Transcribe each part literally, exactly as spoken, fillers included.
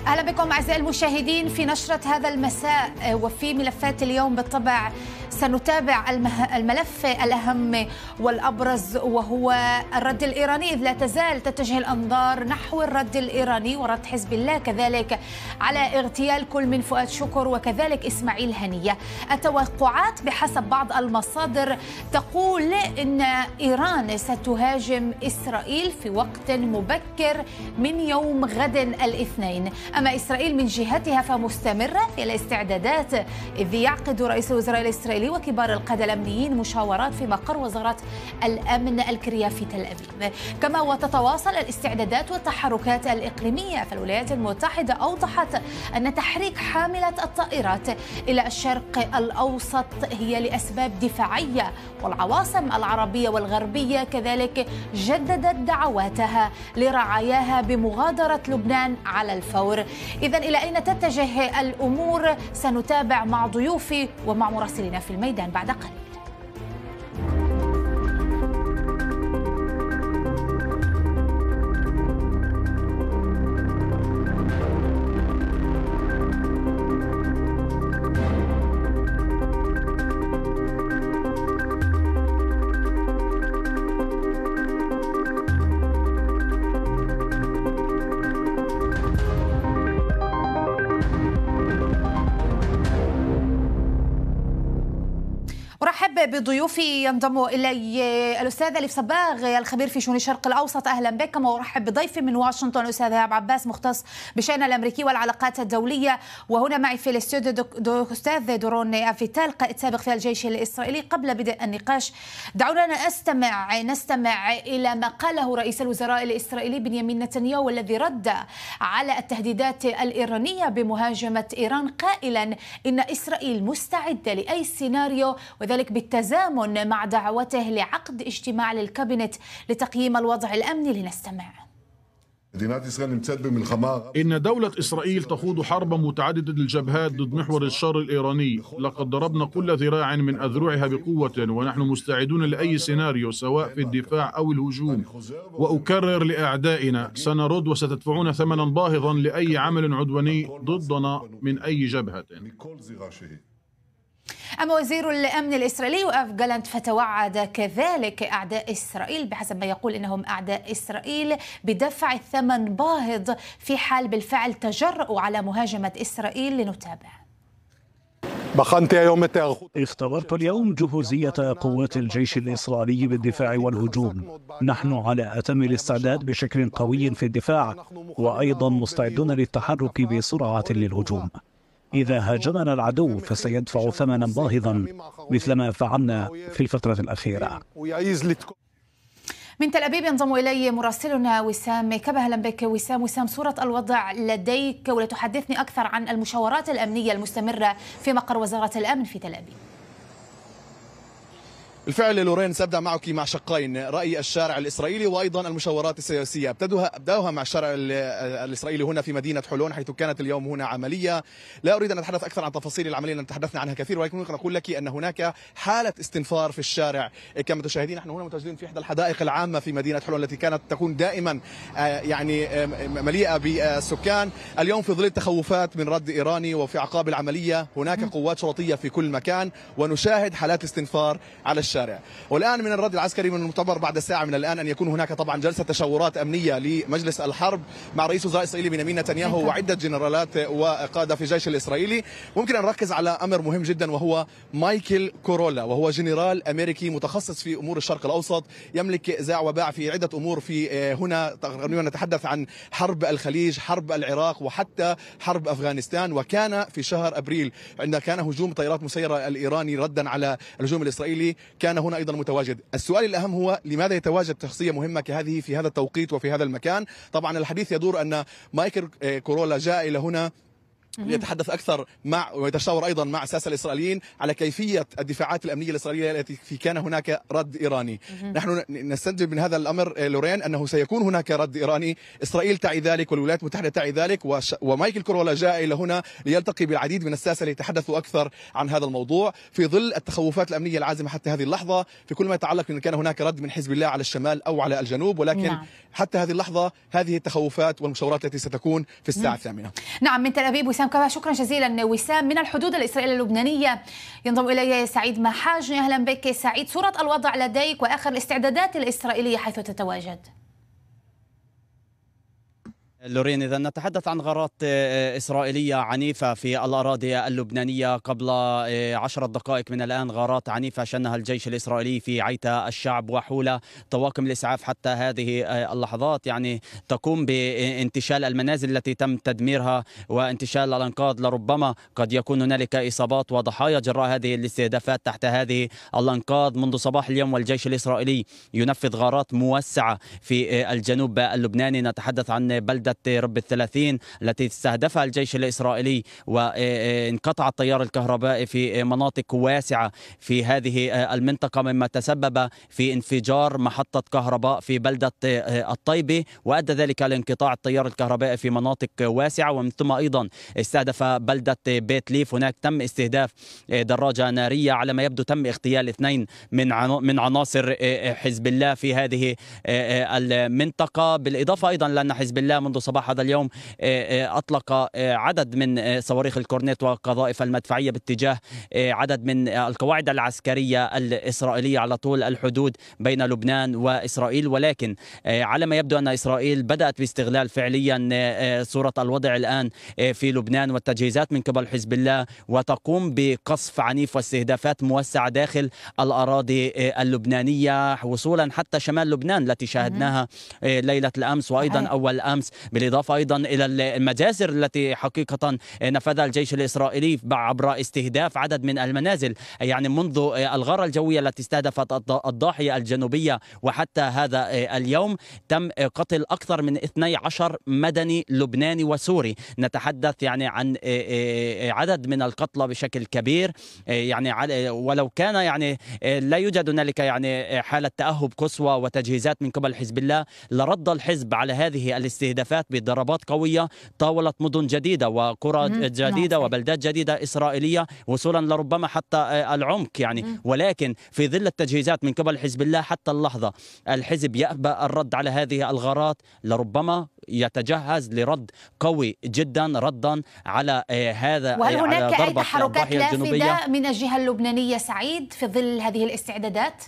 أهلا بكم أعزائي المشاهدين في نشرة هذا المساء، وفي ملفات اليوم بالطبع سنتابع الملف الأهم والأبرز وهو الرد الإيراني، إذ لا تزال تتجه الأنظار نحو الرد الإيراني ورد حزب الله كذلك على اغتيال كل من فؤاد شكر وكذلك إسماعيل هنية. التوقعات بحسب بعض المصادر تقول إن إيران ستهاجم إسرائيل في وقت مبكر من يوم غد الاثنين. أما إسرائيل من جهتها فمستمرة في الاستعدادات، إذ يعقد رئيس الوزراء الإسرائيلي وكبار القادة الأمنيين مشاورات في مقر وزارة الأمن الكريا في تل أبيب. كما وتتواصل الاستعدادات والتحركات الإقليمية، فالولايات المتحدة أوضحت أن تحريك حاملة الطائرات إلى الشرق الأوسط هي لأسباب دفاعية، والعواصم العربية والغربية كذلك جددت دعواتها لرعاياها بمغادرة لبنان على الفور. إذن إلى أين تتجه الأمور؟ سنتابع مع ضيوفي ومع مراسلنا في الميدان بعد قليل. أرحب بضيوفي، ينضم إلي الأستاذ أليف صباغ الخبير في شؤون الشرق الأوسط، أهلا بك. كما أرحب بضيفي من واشنطن الأستاذ إيهاب عباس مختص بالشأن الأمريكي والعلاقات الدولية، وهنا معي في الاستوديو دو أستاذ دورون أفيتال قائد سابق في الجيش الإسرائيلي. قبل بدء النقاش دعونا نستمع نستمع إلى ما قاله رئيس الوزراء الإسرائيلي بنيامين نتنياهو الذي رد على التهديدات الإيرانية بمهاجمة إيران قائلا إن إسرائيل مستعدة لأي سيناريو، وذلك بالتزامن مع دعوته لعقد اجتماع للكابينت لتقييم الوضع الأمني. لنستمع. إن دولة إسرائيل تخوض حربا متعددة الجبهات ضد محور الشر الإيراني. لقد ضربنا كل ذراع من أذرعها بقوة، ونحن مستعدون لأي سيناريو سواء في الدفاع أو الهجوم. وأكرر لأعدائنا، سنرد وستدفعون ثمنا باهظا لأي عمل عدواني ضدنا من أي جبهة. أما وزير الأمن الإسرائيلي يؤاف جالانت فتوعد كذلك أعداء إسرائيل بحسب ما يقول إنهم أعداء إسرائيل بدفع الثمن باهظ في حال بالفعل تجرؤوا على مهاجمة إسرائيل. لنتابع. اختبرت اليوم جهوزية قوات الجيش الإسرائيلي بالدفاع والهجوم. نحن على أتم الاستعداد بشكل قوي في الدفاع، وأيضا مستعدون للتحرك بسرعة للهجوم. إذا هاجمنا العدو فسيدفع ثمنا باهظا مثلما فعلنا في الفترة الأخيرة. من تل أبيب ينضم إلي مراسلنا وسام كبه. أهلا بك وسام. وسام، صورة الوضع لديك، ولتحدثني أكثر عن المشاورات الأمنية المستمرة في مقر وزارة الأمن في تل أبيب. بالفعل لورين، سأبدأ معك مع شقين، رأي الشارع الإسرائيلي وأيضا المشاورات السياسية. أبدأها أبدأها مع الشارع الإسرائيلي هنا في مدينة حلون، حيث كانت اليوم هنا عملية. لا أريد أن أتحدث أكثر عن تفاصيل العملية لأن تحدثنا عنها كثير، ولكن ممكن أقول لك أن هناك حالة استنفار في الشارع. كما تشاهدين نحن هنا متواجدين في إحدى الحدائق العامة في مدينة حلون التي كانت تكون دائما يعني مليئة بالسكان. اليوم في ظل التخوفات من رد إيراني وفي أعقاب العملية هناك قوات شرطية في كل مكان، ونشاهد حالات استنفار على الشارع. والآن من الرد العسكري من المعتبر بعد ساعة من الآن أن يكون هناك طبعا جلسة تشاورات أمنية لمجلس الحرب مع رئيس الوزراء الإسرائيلي بنيامين نتنياهو وعدة جنرالات وقادة في الجيش الإسرائيلي. ممكن أن نركز على أمر مهم جدا، وهو مايكل كورولا، وهو جنرال أمريكي متخصص في أمور الشرق الأوسط، يملك إذاع وباع في عدة أمور. في هنا تقريبا نتحدث عن حرب الخليج، حرب العراق، وحتى حرب أفغانستان. وكان في شهر أبريل عندما كان هجوم طائرات مسيرة الإيراني ردا على الهجوم الإسرائيلي كان هنا أيضا متواجد. السؤال الأهم هو لماذا يتواجد شخصية مهمة كهذه في هذا التوقيت وفي هذا المكان؟ طبعا الحديث يدور أن مايكل كورولا جاء إلى هنا ليتحدث أكثر مع ويتشاور أيضا مع الساسة الإسرائيليين على كيفية الدفاعات الأمنية الإسرائيلية التي كان هناك رد إيراني. نحن نستنتج من هذا الأمر لورين أنه سيكون هناك رد إيراني. إسرائيل تعي ذلك والولايات المتحدة تعي ذلك، ومايكل كورولا جاء إلى هنا ليلتقي بالعديد من الساسة ليتحدثوا أكثر عن هذا الموضوع في ظل التخوفات الأمنية العازمة حتى هذه اللحظة في كل ما يتعلق بأن كان هناك رد من حزب الله على الشمال أو على الجنوب، ولكن نعم. حتى هذه اللحظة هذه التخوفات والمشاورات التي ستكون في الساعة الثامنة. نعم، من تل أبيب وسام كبا، شكرا جزيلا وسام. من الحدود الإسرائيلية اللبنانية ينضم إلي سعيد محاجني. أهلا بك سعيد، صورة الوضع لديك وآخر الاستعدادات الإسرائيلية حيث تتواجد. لورين، إذا نتحدث عن غارات إسرائيلية عنيفة في الأراضي اللبنانية قبل عشرة دقائق من الآن، غارات عنيفة شنها الجيش الإسرائيلي في عيتا الشعب وحول طواقم الإسعاف حتى هذه اللحظات، يعني تقوم بانتشال المنازل التي تم تدميرها وانتشال الأنقاض. لربما قد يكون هنالك إصابات وضحايا جراء هذه الاستهدافات تحت هذه الأنقاض. منذ صباح اليوم والجيش الإسرائيلي ينفذ غارات موسعة في الجنوب اللبناني. نتحدث عن بلدة رب الثلاثين التي استهدفها الجيش الإسرائيلي وانقطع التيار الكهربائي في مناطق واسعة في هذه المنطقة، مما تسبب في انفجار محطة كهرباء في بلدة الطيبة وأدى ذلك لانقطاع التيار الكهربائي في مناطق واسعة. ومن ثم أيضا استهدف بلدة بيت ليف، هناك تم استهداف دراجة نارية، على ما يبدو تم اغتيال اثنين من من عناصر حزب الله في هذه المنطقة. بالإضافة أيضا لأن حزب الله منذ صباح هذا اليوم أطلق عدد من صواريخ الكورنيت وقذائف المدفعية باتجاه عدد من القواعد العسكرية الإسرائيلية على طول الحدود بين لبنان وإسرائيل. ولكن على ما يبدو أن إسرائيل بدأت باستغلال فعليا صورة الوضع الآن في لبنان والتجهيزات من قبل حزب الله، وتقوم بقصف عنيف واستهدافات موسعة داخل الأراضي اللبنانية وصولا حتى شمال لبنان التي شاهدناها ليلة الأمس وأيضا أول أمس، بالإضافة أيضا إلى المجازر التي حقيقة نفذها الجيش الإسرائيلي عبر استهداف عدد من المنازل، يعني منذ الغارة الجوية التي استهدفت الضاحية الجنوبية وحتى هذا اليوم تم قتل أكثر من اثني عشر مدني لبناني وسوري. نتحدث يعني عن عدد من القتلى بشكل كبير، يعني ولو كان يعني لا يوجد هنالك يعني حالة تأهب قصوى وتجهيزات من قبل حزب الله لرد الحزب على هذه الاستهدافات بضربات قوية طاولت مدن جديدة وقرى جديدة وبلدات جديدة إسرائيلية وصولا لربما حتى العمق يعني. ولكن في ظل التجهيزات من قبل حزب الله حتى اللحظة الحزب يأبى الرد على هذه الغارات، لربما يتجهز لرد قوي جدا ردا على هذا. وهل هناك أي تحركات لافدة من الجهة اللبنانية سعيد في ظل هذه الاستعدادات؟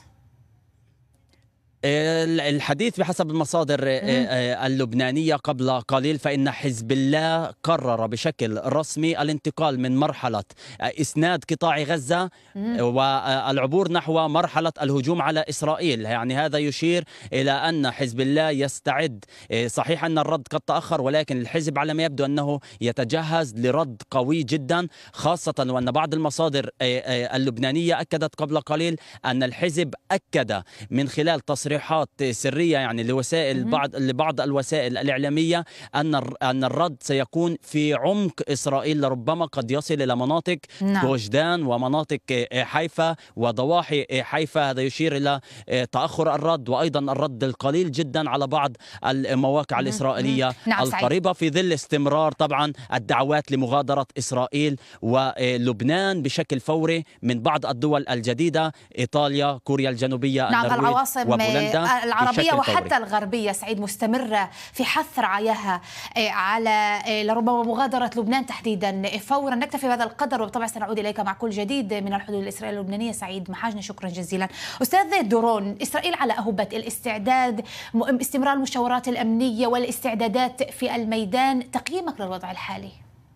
الحديث بحسب المصادر اللبنانية قبل قليل فإن حزب الله قرر بشكل رسمي الانتقال من مرحلة إسناد قطاع غزة والعبور نحو مرحلة الهجوم على إسرائيل. يعني هذا يشير إلى أن حزب الله يستعد. صحيح أن الرد قد تأخر، ولكن الحزب على ما يبدو أنه يتجهز لرد قوي جدا، خاصة وأن بعض المصادر اللبنانية أكدت قبل قليل أن الحزب أكد من خلال تصريحات تصريحات سرية يعني لوسائل بعض لبعض الوسائل الإعلامية أن أن الرد سيكون في عمق إسرائيل، لربما قد يصل إلى مناطق جوجدان ومناطق حيفا وضواحي حيفا. هذا يشير إلى تأخر الرد وأيضا الرد القليل جدا على بعض المواقع الإسرائيلية القريبة في ظل استمرار طبعا الدعوات لمغادرة إسرائيل ولبنان بشكل فوري من بعض الدول الجديدة، إيطاليا، كوريا الجنوبية، نعم العواصم العربية وحتى الغربية سعيد مستمرة في حث رعاياها على لربما مغادرة لبنان تحديدا فورا. نكتفي بهذا القدر وبالطبع سنعود إليك مع كل جديد من الحدود الإسرائيلية اللبنانية. سعيد محاجني شكرا جزيلا. أستاذ دورون، إسرائيل على أهبة الاستعداد، استمرار المشاورات الأمنية والاستعدادات في الميدان، تقييمك للوضع الحالي؟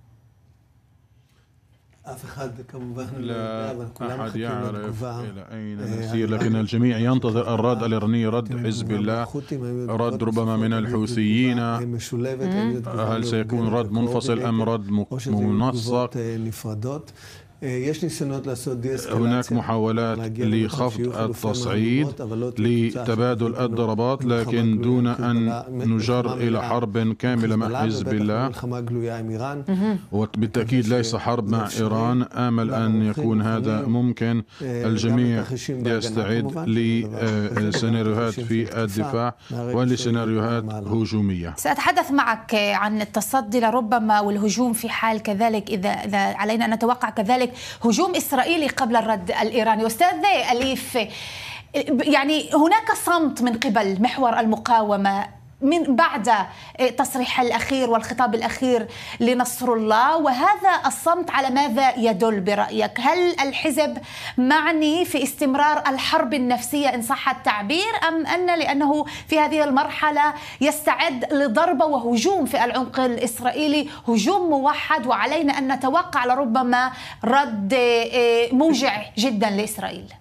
لا أحد يعرف إلى أين نسير، لكن الجميع ينتظر الرد الإيراني، رد حزب الله، رد ربما من الحوثيين. هل سيكون رد منفصل أم رد منسق؟ هناك محاولات لخفض التصعيد لتبادل الضربات، لكن دون أن نجر إلى حرب كاملة مع حزب الله. وبالتأكيد ليس حرب مع إيران. آمل أن يكون هذا ممكن. الجميع يستعد لسيناريوهات في الدفاع ولسيناريوهات هجومية. سأتحدث معك عن التصدي لربما والهجوم في حال كذلك إذا, إذا علينا أن نتوقع كذلك هجوم إسرائيلي قبل الرد الإيراني. أستاذ أليف، يعني هناك صمت من قبل محور المقاومة من بعد تصريح الأخير والخطاب الأخير لنصر الله، وهذا الصمت على ماذا يدل برأيك؟ هل الحزب معني في استمرار الحرب النفسية إن صح التعبير، أم أن لأنه في هذه المرحلة يستعد لضربة وهجوم في العمق الإسرائيلي، هجوم موحد وعلينا أن نتوقع لربما رد موجع جدا لإسرائيل؟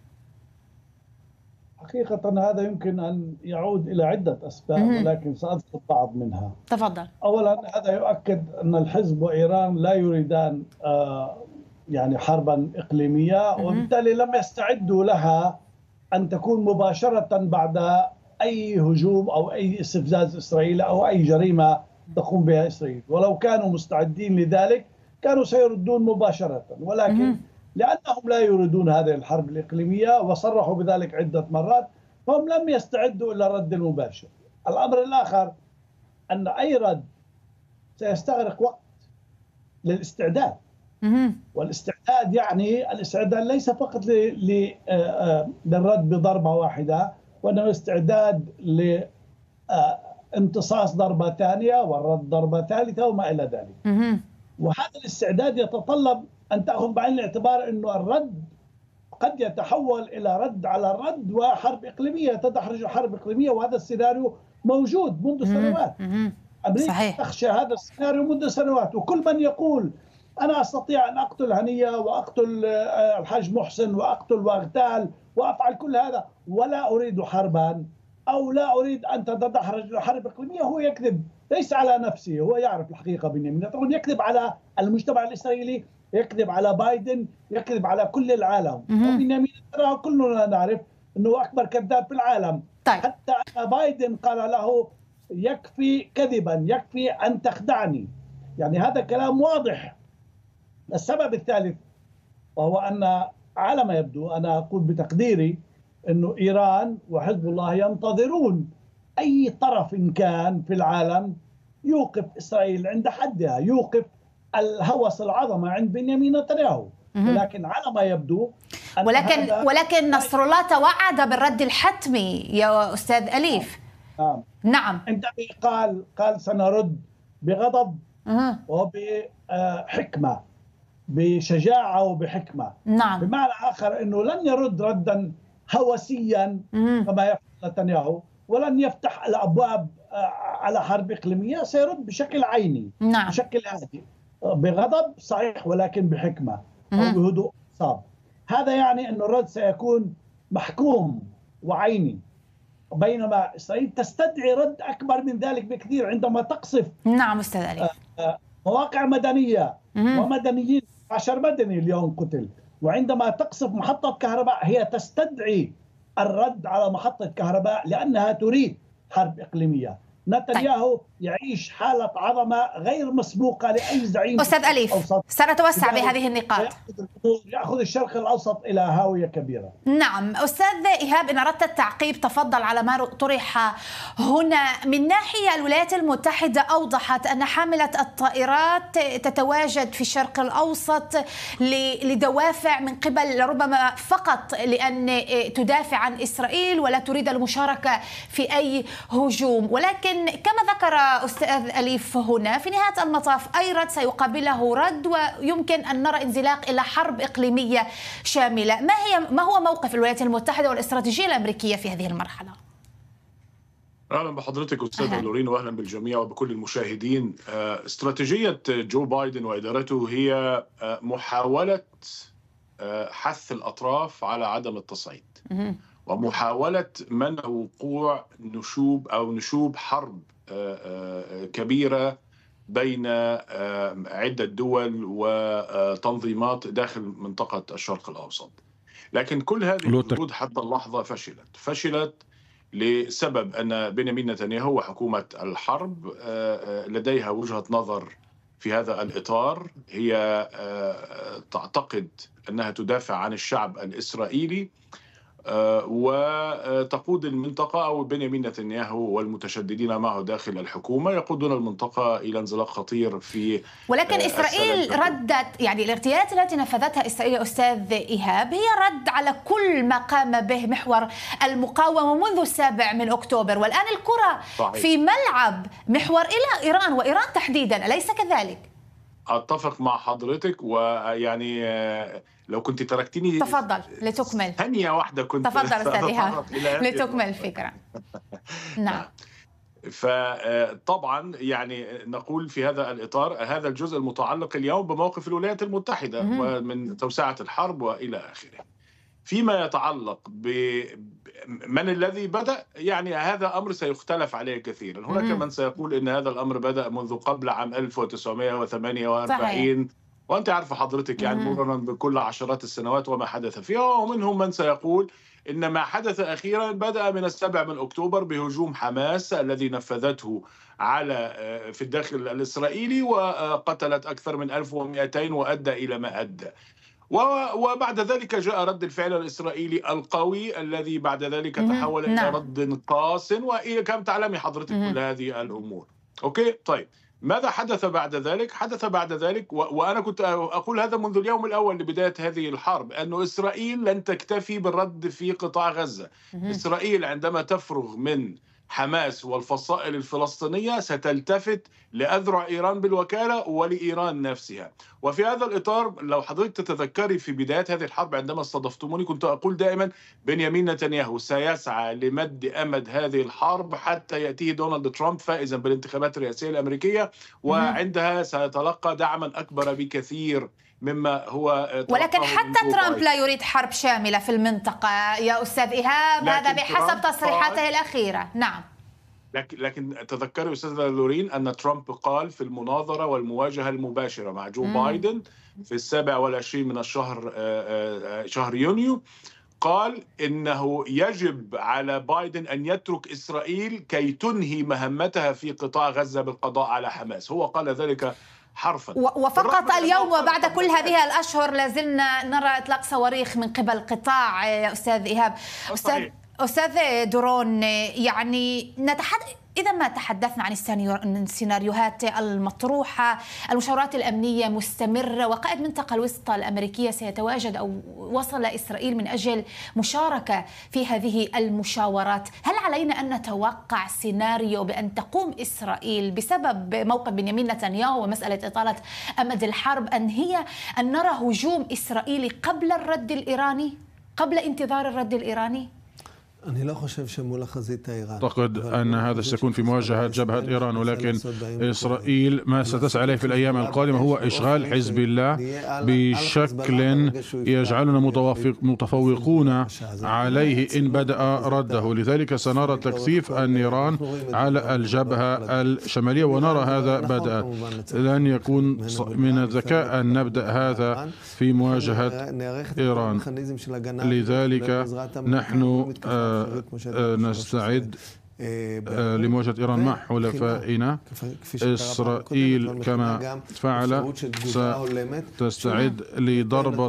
حقيقة هذا يمكن أن يعود إلى عدة أسباب، ولكن سأذكر بعض منها. تفضل. أولا، هذا يؤكد أن الحزب وإيران لا يريدان يعني حربا إقليمية، وبالتالي لم يستعدوا لها أن تكون مباشرة بعد أي هجوم أو أي استفزاز إسرائيلي أو أي جريمة تقوم بها إسرائيل. ولو كانوا مستعدين لذلك كانوا سيردون مباشرة، ولكن لأنهم لا يريدون هذه الحرب الإقليمية وصرحوا بذلك عدة مرات، فهم لم يستعدوا إلى الرد المباشر. الأمر الآخر أن أي رد سيستغرق وقت للاستعداد، والاستعداد يعني الاستعداد ليس فقط للرد بضربة واحدة، وإنما استعداد لامتصاص ضربة ثانية والرد ضربة ثالثة وما إلى ذلك. وهذا الاستعداد يتطلب أن تأخذ بعين الاعتبار أنه الرد قد يتحول إلى رد على الرد وحرب إقليمية تدحرج حرب إقليمية، وهذا السيناريو موجود منذ سنوات. أمريكا تخشى هذا السيناريو منذ سنوات، وكل من يقول أنا أستطيع أن أقتل هنية وأقتل الحاج محسن وأقتل وأغتال وأفعل كل هذا ولا أريد حربا أو لا أريد أن تتدحرج حرب إقليمية، هو يكذب ليس على نفسه، هو يعرف الحقيقة. بنيامين نتنياهو يكذب على المجتمع الإسرائيلي، يكذب على بايدن، يكذب على كل العالم. وبنيامين نتنياهو كلنا نعرف أنه أكبر كذاب في العالم. طيب. حتى أن بايدن قال له يكفي كذبا، يكفي أن تخدعني. يعني هذا كلام واضح. السبب الثالث وهو أن على ما يبدو، أنا أقول بتقديري، أنه إيران وحزب الله ينتظرون أي طرف كان في العالم يوقف إسرائيل عند حدها، يوقف الهوس العظمة عند بنيامين نتنياهو. ولكن على ما يبدو ولكن ولكن نصر الله توعد بالرد الحتمي يا أستاذ أليف. نعم نعم عندما قال قال سنرد بغضب وبحكمة، بشجاعة وبحكمة. نعم. بمعنى آخر أنه لن يرد ردا هوسيا كما يفعل نتنياهو، ولن يفتح الأبواب على حرب إقليمية، سيرد بشكل عيني. نعم. بشكل هادئ بغضب صحيح، ولكن بحكمة أو بهدوء أعصاب. هذا يعني أن الرد سيكون محكوم وعيني، بينما إسرائيل تستدعي رد أكبر من ذلك بكثير عندما تقصف. نعم أستاذ أليف. مواقع مدنية ومدنيين، عشر مدني اليوم قتل، وعندما تقصف محطة كهرباء هي تستدعي الرد على محطة كهرباء لأنها تريد حرب إقليمية. نتنياهو يعيش حالة عظمة غير مسبوقة لأي زعيم. أستاذ أليف، سنتوسع بهذه النقاط. يأخذ الشرق الأوسط إلى هاوية كبيرة. نعم أستاذ إيهاب، إن أردت التعقيب تفضل على ما طرح هنا. من ناحية الولايات المتحدة أوضحت أن حاملة الطائرات تتواجد في الشرق الأوسط لدوافع من قبل ربما فقط لأن تدافع عن إسرائيل ولا تريد المشاركة في أي هجوم، ولكن كما ذكر أستاذ أليف هنا في نهاية المطاف أي رد سيقابله رد، ويمكن أن نرى انزلاق إلى حرب إقليمية شاملة. ما هي ما هو موقف الولايات المتحدة والاستراتيجية الأمريكية في هذه المرحلة؟ أهلا بحضرتك أستاذة لورين، وأهلا بالجميع وبكل المشاهدين. استراتيجية جو بايدن وإدارته هي محاولة حث الأطراف على عدم التصعيد ومحاولة منع وقوع نشوب أو نشوب حرب كبيرة بين عدة دول وتنظيمات داخل منطقة الشرق الأوسط. لكن كل هذه الجهود حتى اللحظة فشلت فشلت لسبب أن بنيامين نتنياهو وحكومة الحرب لديها وجهة نظر في هذا الإطار. هي تعتقد أنها تدافع عن الشعب الإسرائيلي وتقود المنطقة، أو بنيامين نتنياهو والمتشددين معه داخل الحكومة يقودون المنطقة إلى انزلاق خطير في ولكن إسرائيل ردت، يعني الاغتيالات التي نفذتها إسرائيل أستاذ إيهاب هي رد على كل ما قام به محور المقاومة منذ السابع من أكتوبر، والآن الكرة صحيح. في ملعب محور إلى إيران وإيران تحديدا، أليس كذلك؟ أتفق مع حضرتك، ويعني لو كنت تركتني تفضل لتكمل ثانية واحدة كنت تفضل أستاذ إيهاب لتكمل الفكرة. نعم. فطبعا يعني نقول في هذا الإطار هذا الجزء المتعلق اليوم بموقف الولايات المتحدة ومن توسعة الحرب وإلى آخره. فيما يتعلق بمن الذي بدأ، يعني هذا أمر سيختلف عليه كثيرا. هناك من سيقول إن هذا الأمر بدأ منذ قبل عام ألف وتسعمائة وثمانية وأربعين، وأنت عارفة حضرتك يعني مرورا بكل عشرات السنوات وما حدث فيها. ومنهم من سيقول إن ما حدث أخيرا بدأ من السابع من أكتوبر بهجوم حماس الذي نفذته على في الداخل الإسرائيلي وقتلت أكثر من ألف ومئتين وأدى إلى ما أدى. وبعد ذلك جاء رد الفعل الإسرائيلي القوي الذي بعد ذلك تحول إلى رد قاس، وكم تعلمي حضرتك كل هذه الأمور. أوكي طيب، ماذا حدث بعد ذلك؟ حدث بعد ذلك وأنا كنت أقول هذا منذ اليوم الأول لبداية هذه الحرب، أن إسرائيل لن تكتفي بالرد في قطاع غزة. إسرائيل عندما تفرغ من حماس والفصائل الفلسطينية ستلتفت لأذرع إيران بالوكالة ولإيران نفسها. وفي هذا الإطار لو حضرتك تتذكري في بداية هذه الحرب عندما استضفتموني كنت أقول دائما بنيامين نتنياهو سيسعى لمد أمد هذه الحرب حتى يأتيه دونالد ترامب فائزا بالانتخابات الرئاسية الأمريكية، وعندها سيتلقى دعما أكبر بكثير مما هو. ولكن حتى ترامب لا يريد حرب شاملة في المنطقة يا أستاذ إيهاب، هذا بحسب تصريحاته الأخيرة. نعم، لكن لكن تذكري أستاذة لورين أن ترامب قال في المناظرة والمواجهة المباشرة مع جو مم. بايدن في السابع والعشرين من الشهر شهر يونيو، قال إنه يجب على بايدن أن يترك إسرائيل كي تنهي مهمتها في قطاع غزة بالقضاء على حماس. هو قال ذلك حرفا. وفقط اليوم وبعد كل هذه الأشهر لازلنا نرى إطلاق صواريخ من قبل قطاع يا أستاذ إيهاب. أستاذ أستاذ دورون، يعني نتحدث إذا ما تحدثنا عن السيناريوهات المطروحة، المشاورات الأمنية مستمرة وقائد منطقة الوسطى الأمريكية سيتواجد أو وصل إسرائيل من أجل مشاركة في هذه المشاورات. هل علينا أن نتوقع سيناريو بأن تقوم إسرائيل بسبب موقف بنيامين نتنياهو ومسألة إطالة أمد الحرب أن هي أن نرى هجوم إسرائيلي قبل الرد الإيراني، قبل انتظار الرد الإيراني؟ أعتقد أن هذا سيكون في مواجهة جبهة إيران، ولكن إسرائيل ما ستسعى إليه في الأيام القادمة هو إشغال حزب الله بشكل يجعلنا متفوقون عليه إن بدأ رده. لذلك سنرى تكثيف النيران على الجبهة الشمالية ونرى هذا بدأ. لن يكون من الذكاء أن نبدأ هذا في مواجهة إيران. لذلك نحن نستعد لمواجهة إيران مع حلفائنا. إسرائيل كما فعل ستستعد لضربة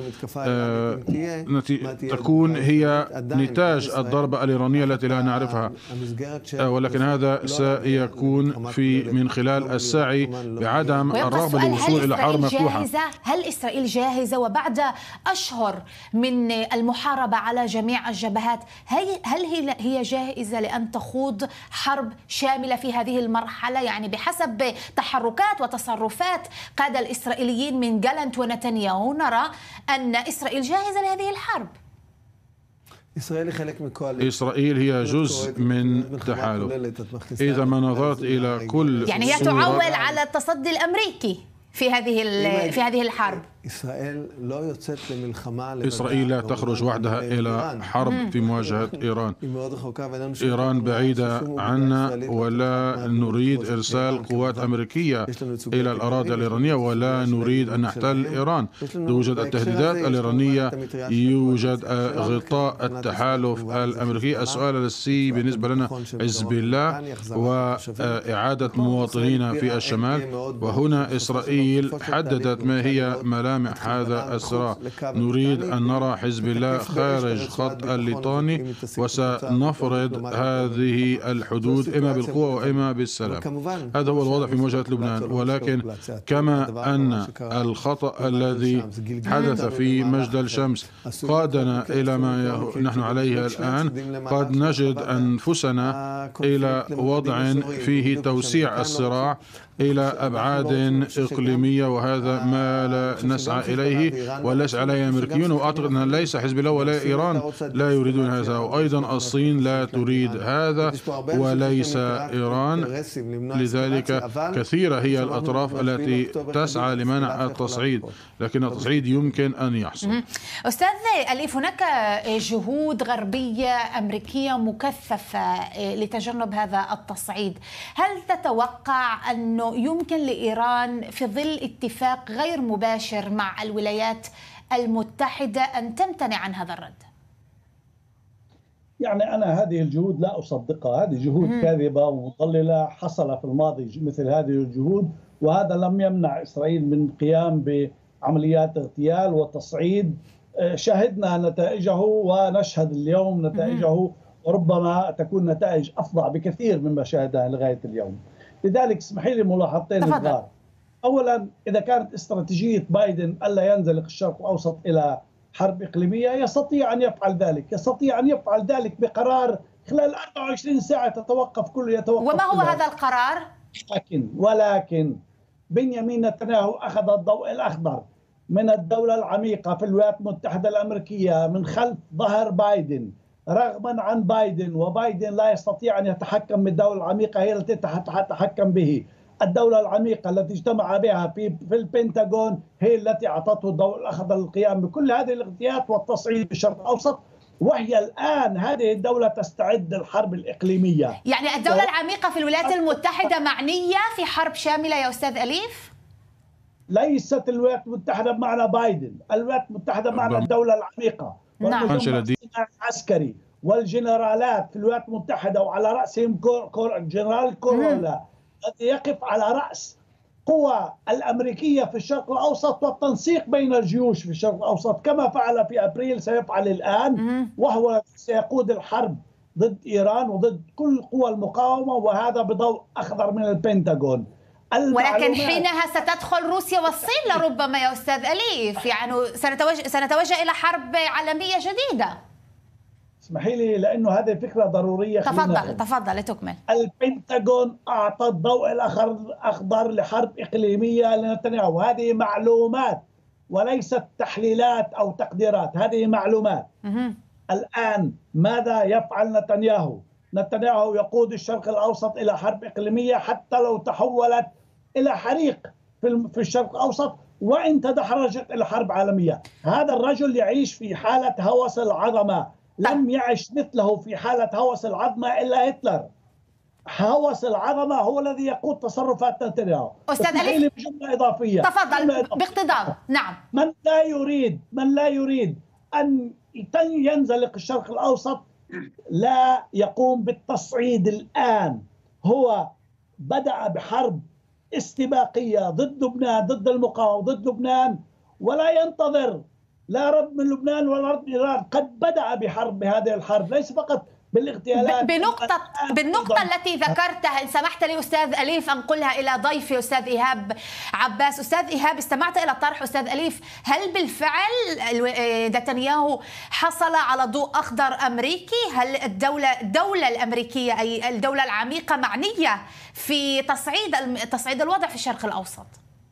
تكون هي نتاج الضربة الإيرانية التي لا نعرفها، ولكن هذا سيكون في من خلال السعي بعدم الرغبة للوصول إلى حرب مفتوحة. هل إسرائيل جاهزة وبعد أشهر من المحاربة على جميع الجبهات هل هي جاهزة لأن تخوض حرب شاملة في هذه المرحلة؟ يعني بحسب تحركات وتصرفات قادة الإسرائيليين من جالنت ونتنياهو نرى أن إسرائيل جاهزة لهذه الحرب. إسرائيل هي جزء من تحالف. إذا ما نظرت إلى كل يعني هي تعول على التصدي الأمريكي في هذه في هذه الحرب. إسرائيل لا تخرج وحدها إلى حرب في مواجهة إيران. إيران بعيدة عنا، ولا نريد إرسال قوات أمريكية إلى الأراضي الإيرانية، ولا نريد أن نحتل إيران. توجد التهديدات الإيرانية، يوجد غطاء التحالف الأمريكي. السؤال الأساسي بالنسبة لنا حزب الله وإعادة مواطنينا في الشمال، وهنا إسرائيل حددت ما هي ملامح هذا الصراع. نريد أن نرى حزب الله خارج خط الليطاني، وسنفرض هذه الحدود إما بالقوة وإما بالسلام. هذا هو الوضع في مواجهة لبنان. ولكن كما أن الخطأ الذي حدث في مجدل شمس قادنا إلى ما نحن عليه الآن، قد نجد أنفسنا إلى وضع فيه توسيع الصراع إلى أبعاد إقليمية، وهذا ما لا نسعى إليه وليس عليه الأمريكيون. وأعتقد أن ليس حزب الله ولا إيران لا يريدون هذا، وأيضا الصين لا تريد هذا وليس إيران. لذلك كثيرة هي الأطراف التي تسعى لمنع التصعيد، لكن التصعيد يمكن أن يحصل. أستاذ أليف، هناك جهود غربية أمريكية مكثفة لتجنب هذا التصعيد. هل تتوقع أنه يمكن لإيران في ظل اتفاق غير مباشر مع الولايات المتحدة أن تمتنع عن هذا الرد؟ يعني أنا هذه الجهود لا أصدقها، هذه جهود م. كاذبة ومضللة. حصل في الماضي مثل هذه الجهود، وهذا لم يمنع إسرائيل من القيام بعمليات اغتيال وتصعيد. شاهدنا نتائجه ونشهد اليوم نتائجه، وربما تكون نتائج أفظع بكثير مما شاهدناه لغاية اليوم. لذلك اسمحي لي ملاحظتين صغار. أولا، إذا كانت استراتيجية بايدن ألا ينزلق الشرق الأوسط إلى حرب إقليمية، يستطيع أن يفعل ذلك، يستطيع أن يفعل ذلك بقرار خلال أربع وعشرين ساعة تتوقف كل يتوقف. وما هو كلها. هذا القرار؟ ولكن ولكن بنيامين نتنياهو أخذ الضوء الأخضر من الدولة العميقة في الولايات المتحدة الأمريكية من خلف ظهر بايدن، رغما عن بايدن، وبايدن لا يستطيع أن يتحكم بالدولة العميقة، هي التي تتحكم به. الدولة العميقة التي اجتمع بها في في البنتاغون هي التي أعطته الضوء الأخضر للقيام بكل هذه الاغتيالات والتصعيد في الشرق الأوسط، وهي الآن هذه الدولة تستعد للحرب الإقليمية. يعني الدولة العميقة في الولايات المتحدة معنية في حرب شاملة يا أستاذ أليف؟ ليست الولايات المتحدة بمعنى بايدن، الولايات المتحدة معنى الدولة العميقة. نعم. العسكري والجنرالات في الولايات المتحدة، وعلى رأسهم كور كور جنرال كورولا الذي يقف على رأس قوى الأمريكية في الشرق الأوسط، والتنسيق بين الجيوش في الشرق الأوسط كما فعل في أبريل سيفعل الآن، وهو سيقود الحرب ضد إيران وضد كل قوى المقاومة، وهذا بضوء أخضر من البنتاغون. ولكن حينها ستدخل روسيا والصين لربما يا أستاذ أليف، يعني سنتوجه, سنتوجه إلى حرب عالمية جديدة. اسمحي لي، لأنه هذه فكرة ضرورية. تفضل تفضل تكمل. البنتاغون أعطى الضوء الأخضر لحرب إقليمية لنتنياهو، هذه معلومات وليست تحليلات أو تقديرات، هذه معلومات. مه. الآن ماذا يفعل نتنياهو؟ نتنياهو يقود الشرق الأوسط إلى حرب إقليمية حتى لو تحولت إلى حريق في الشرق الأوسط، وإن تدحرجت إلى حرب عالمية. هذا الرجل يعيش في حالة هوس العظمة، لم يعش مثله في حالة هوس العظمة إلا هتلر. هوس العظمة هو الذي يقود تصرفات نتنياهو. أستاذ أليف، بجملة إضافية. تفضل باقتضاب. نعم. من لا يريد من لا يريد أن ينزلق الشرق الأوسط لا يقوم بالتصعيد الآن. هو بدأ بحرب استباقية ضد لبنان، ضد المقاومة، ضد لبنان، ولا ينتظر لا رد من لبنان ولا رد من إيران. قد بدأ بحرب بهذه الحرب، ليس فقط بالاغتيالات. بنقطة بالنقطة التي ذكرتها، إن سمحت لي أستاذ أليف أنقلها إلى ضيفي أستاذ إيهاب عباس. أستاذ إيهاب، استمعت إلى طرح أستاذ أليف، هل بالفعل نتنياهو حصل على ضوء أخضر أمريكي؟ هل الدولة الدولة الأمريكية أي الدولة العميقة معنية في تصعيد تصعيد الوضع في الشرق الأوسط؟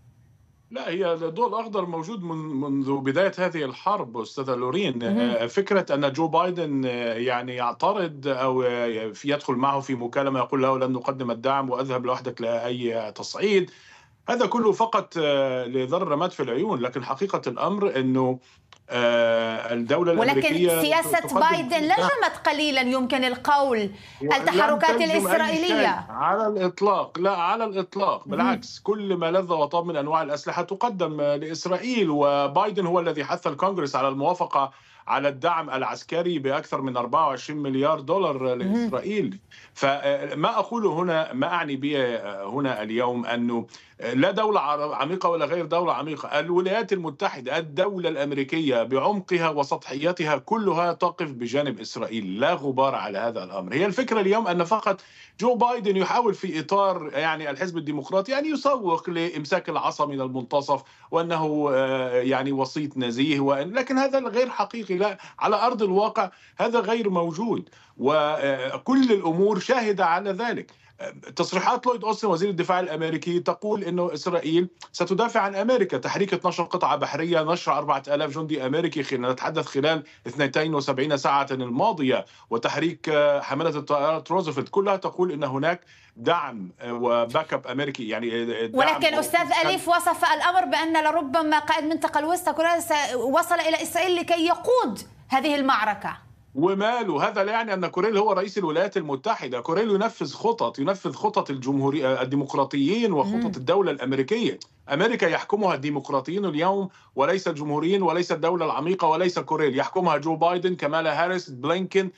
لا، هي الضوء الأخضر موجود من منذ بداية هذه الحرب أستاذة لورين. فكرة أن جو بايدن يعني يعترض أو يدخل معه في مكالمة يقول له لن نقدم الدعم وأذهب لوحدك لأي تصعيد، هذا كله فقط لضر الرماد في العيون، لكن حقيقة الأمر أنه الدولة الأمريكية ولكن سياسة بايدن لجمت قليلا يمكن القول التحركات الإسرائيلية على الإطلاق. لا على الإطلاق، بالعكس كل ما لذ وطاب من أنواع الأسلحة تقدم لإسرائيل، وبايدن هو الذي حث الكونغرس على الموافقة على الدعم العسكري بأكثر من أربعة وعشرين مليار دولار لإسرائيل. فما أقوله هنا، ما أعني به هنا اليوم أنه لا دولة عميقة ولا غير دولة عميقة. الولايات المتحدة، الدولة الأمريكية بعمقها وسطحيتها كلها تقف بجانب إسرائيل، لا غبار على هذا الأمر. هي الفكرة اليوم أن فقط جو بايدن يحاول في إطار يعني الحزب الديمقراطي أن يسوق لإمساك العصا من المنتصف وأنه يعني وسيط نزيه، وأن لكن هذا غير حقيقي. لا، على أرض الواقع هذا غير موجود، وكل الأمور شاهدة على ذلك. تصريحات لويد أوستن وزير الدفاع الأمريكي تقول أنه إسرائيل ستدافع عن أمريكا، تحريك اثناشر قطعة بحرية، نشر أربعة آلاف جندي أمريكي خلال نتحدث خلال اثنتين وسبعين ساعة الماضية، وتحريك حملة الطائرات روزفلت، كلها تقول أن هناك دعم وباك اب أمريكي يعني. ولكن أستاذ أليف وصف الأمر بأن لربما قائد منطقة الوسطى وصل إلى إسرائيل لكي يقود هذه المعركة. وماله؟ هذا لا يعني أن كوريل هو رئيس الولايات المتحدة. كوريل ينفذ خطط، ينفذ خطط الجمهوري الديمقراطيين وخطط الدولة الأمريكية. أمريكا يحكمها الديمقراطيين اليوم وليس الجمهوريين، وليس الدولة العميقة، وليس كوريل. يحكمها جو بايدن، كمالا هاريس، بلينكن،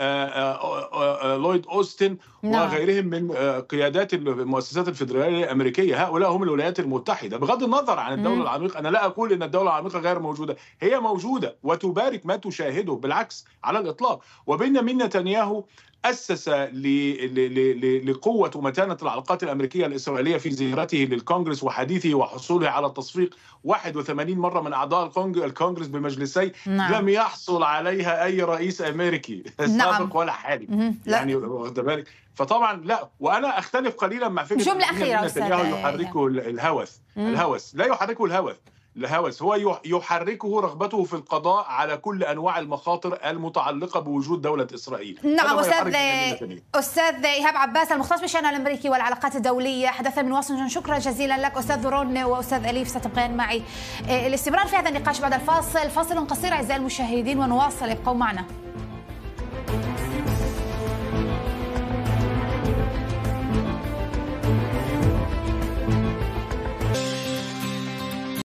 لويد أوستن وغيرهم من قيادات المؤسسات الفيدرالية الأمريكية. هؤلاء هم الولايات المتحدة. بغض النظر عن الدولة العميقة، أنا لا أقول أن الدولة العميقة غير موجودة، هي موجودة وتبارك ما تشاهده، بالعكس على الإطلاق. وبينما نتنياهو أسس لقوة ومتانة العلاقات الأمريكية الإسرائيلية في زيارته للكونغرس وحديثه وحصوله على تصفيق واحد وثمانين مرة من أعضاء الكونغرس بمجلسي. نعم. لم يحصل عليها أي رئيس أمريكي سابق. نعم. ولا حالي. يعني واخد بالك. فطبعا لا، وأنا أختلف قليلا مع فكرة جملة أخيرة نتنياهو يحركه الهوس. الهوس لا يحركه الهوس الهوس هو يحركه رغبته في القضاء على كل أنواع المخاطر المتعلقة بوجود دولة إسرائيل. نعم أستاذ أستاذ إيهاب عباس المختص بالشأن الأمريكي والعلاقات الدولية، حدثنا من واشنطن. شكرا جزيلا لك أستاذ ذرون وأستاذ أليف، ستبقين معي الاستمرار في هذا النقاش بعد الفاصل. فاصل قصير أعزائي المشاهدين ونواصل، ابقوا معنا.